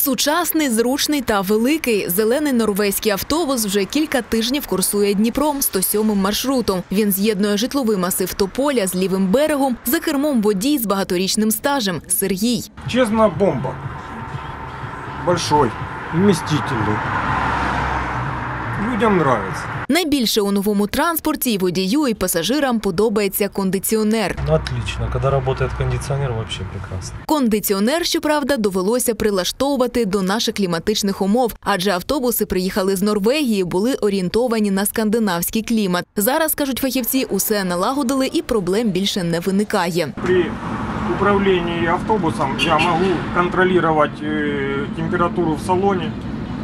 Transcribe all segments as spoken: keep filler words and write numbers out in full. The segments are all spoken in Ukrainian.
Сучасний, зручний та великий зелений норвезький автобус вже кілька тижнів курсує Дніпром сто сьомим маршрутом. Він з'єднує житловий масив Тополя з лівим берегом, за кермом водій з багаторічним стажем – Сергій. Чесно, бомба. Большой, вмістительний. Людям подобається. Найбільше у новому транспорті і водію, і пасажирам подобається кондиціонер. Ну, отлично. Коли працює кондиціонер, взагалі прекрасно. Кондиціонер, щоправда, довелося прилаштовувати до наших кліматичних умов, адже автобуси приїхали з Норвегії, були орієнтовані на скандинавський клімат. Зараз, кажуть фахівці, усе налагодили і проблем більше не виникає. При управлінні автобусом я можу контролювати температуру в салоні.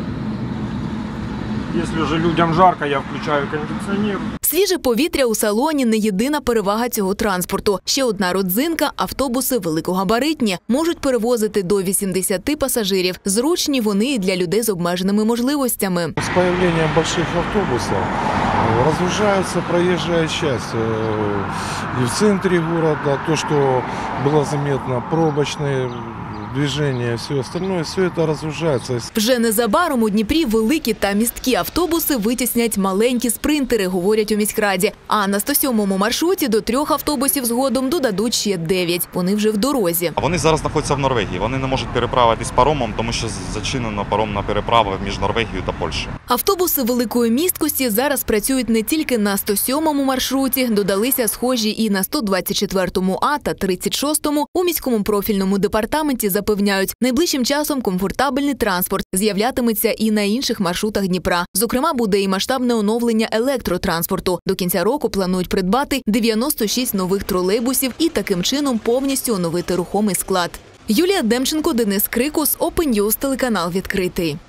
Якщо ж людям жарко, я включаю кондиціонер. Свіже повітря у салоні – не єдина перевага цього транспорту. Ще одна родзинка – автобуси великогабаритні. Можуть перевозити до вісімдесяти пасажирів. Зручні вони і для людей з обмеженими можливостями. З появлением больших автобусів розгружається проїжджа частина. І в центрі міста, то, що було заметно, пробочне движение, все остальное, все это разгружается. Вже незабаром у Дніпрі великі та місткі автобуси витіснять маленькі спринтери, говорять у міськраді. А на сто сьомому маршруті до трьох автобусів згодом додадуть ще дев'ять. Вони вже в дорозі. Вони зараз знаходяться в Норвегії. Вони не можуть переправитись паромом, тому що зачинено паромна переправа між Норвегією та Польщею. Автобуси великої місткості зараз працюють не тільки на сто сьомому маршруті, додалися схожі і на сто двадцять четвертому А та тридцять шостому. У міському профільному департаменті запевняють, найближчим часом комфортабельний транспорт з'являтиметься і на інших маршрутах Дніпра. Зокрема, буде і масштабне оновлення електротранспорту. До кінця року планують придбати дев'яносто шість нових тролейбусів і таким чином повністю оновити рухомий склад. Юлія Демченко, Денис Крикус, Open News, телеканал «Відкритий».